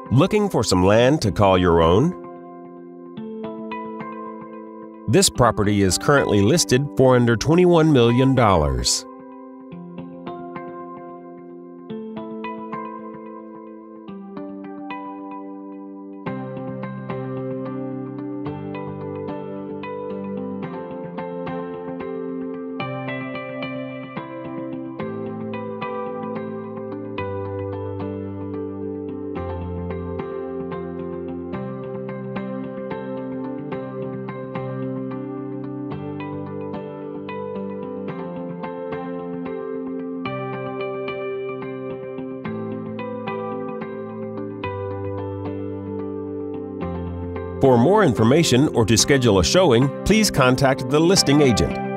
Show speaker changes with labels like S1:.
S1: Looking for some land to call your own? This property is currently listed for under $21 million. For more information or to schedule a showing, please contact the listing agent.